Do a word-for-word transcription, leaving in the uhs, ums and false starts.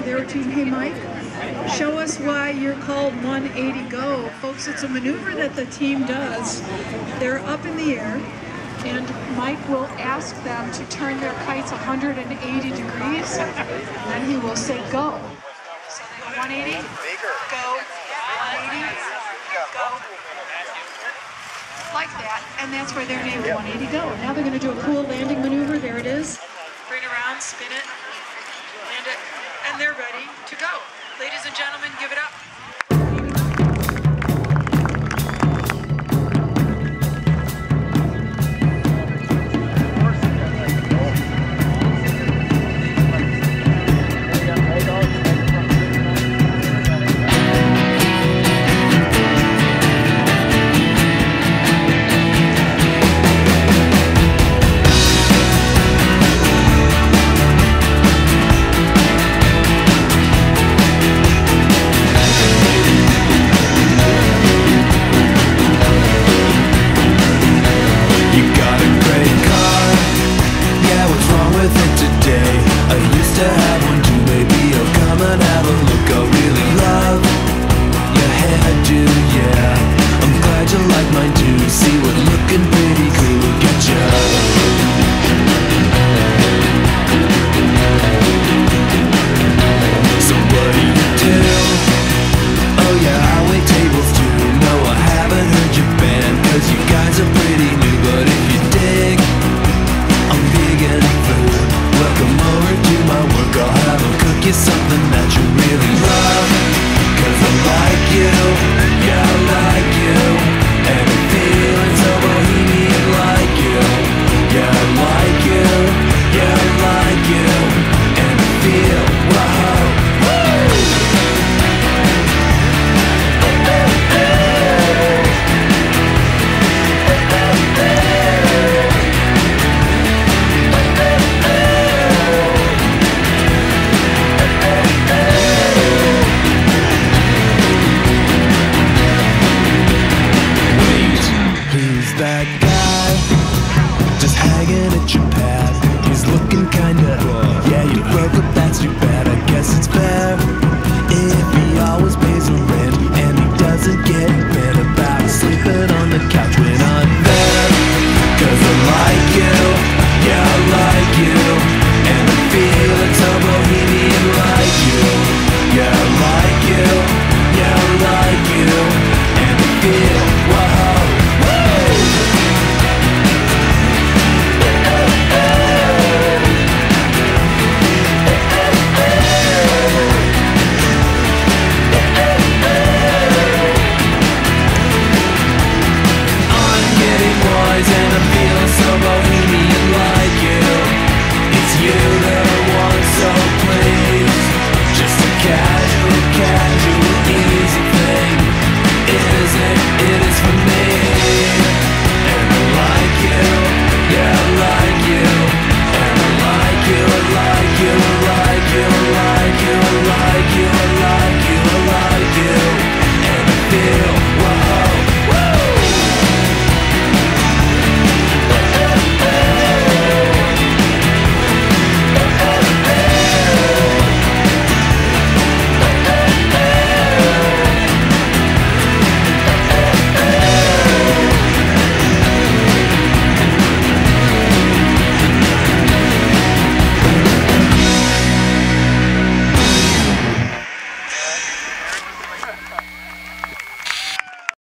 to their team. Hey, Mike, show us why you're called one eighty go. Folks, it's a maneuver that the team does. They're up in the air, and Mike will ask them to turn their kites one hundred eighty degrees, and then he will say go. So they go one eighty, go, one eighty, go. Like that, and that's why they're named one eighty go. Now they're going to do a cool landing maneuver. There it is. Bring it around, spin it, land it, and they're ready to go. Ladies and gentlemen, give it up. Something that you really love, 'cause I like you, yeah I like you, and the feeling's so bohemian like you, yeah I like you, yeah I like you, and I feel, wow, that guy just hanging at your pad. He's looking kinda, yeah, you broke up, that's too bad.